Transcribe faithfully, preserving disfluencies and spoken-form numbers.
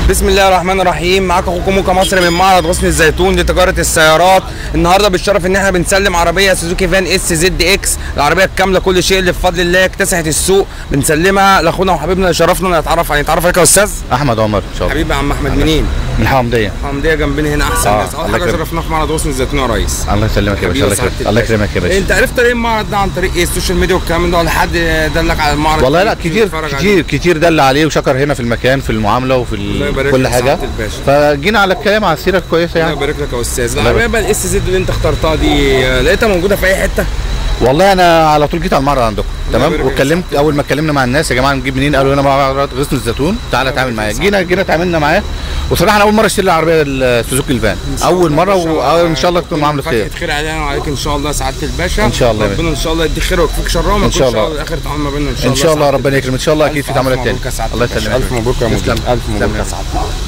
بسم الله الرحمن الرحيم. معاكم اخوكم موكا مصر من معرض غصن الزيتون لتجاره السيارات. النهارده بالشرف ان احنا بنسلم عربيه سوزوكي فان اس زد اكس، العربيه الكامله كل شيء اللي بفضل الله اكتسحت السوق، بنسلمها لاخونا وحبيبنا اللي شرفنا نتعرف عليه. نتعرف عليك يا استاذ احمد عمر ان شاء الله. حبيبي يا عم احمد، منين؟ من الحمديه. الحمديه جنبنا هنا احسن آه. ناس. اول حاجه شرفناك في معرض غصن الزيتون يا ريس. الله يسلمك يا باشا. الله يكرمك الله يكرمك يا باشا. انت عرفت ليه المعرض ده عن طريق ايه؟ السوشيال ميديا والكلام ده ولا حد دلك على المعرض؟ والله لا، كتير كتير كتير دل عليه وشكر هنا في المكان في المعامله وفي كل حاجه، فجينا على الكلام على السيره الكويسه يعني. الله يبارك لك يا استاذ. العربيه بقى الاس زد اللي انت اخترتها دي لقيتها موجوده في اي حته؟ والله انا على طول جيت على المعرض عندكم تمام، واتكلمت اول ما اتكلمنا مع الناس يا جماعه نجيب منين، قالوا هنا معرض غصن الزيتون تعالى اتعامل معايا. جينا جينا اتعاملنا معاه، وصراحه انا اول مره اشتري العربيه السوزوكي الفان، اول مره، وان شاء الله تكون معامله خير. خير علينا وعليك ان شاء الله سعاده الباشا. ان شاء الله ربنا ان شاء الله يديك خير ويكفيك شرها، ان شاء الله اخر تعامل ما بيننا ان شاء الله. ان شاء الله ربنا يكرم ان شاء الله، اكيد في تعاملات تاني. الله يسلمك. الف مبروك يا مدير. الف مبروك يا سعاده.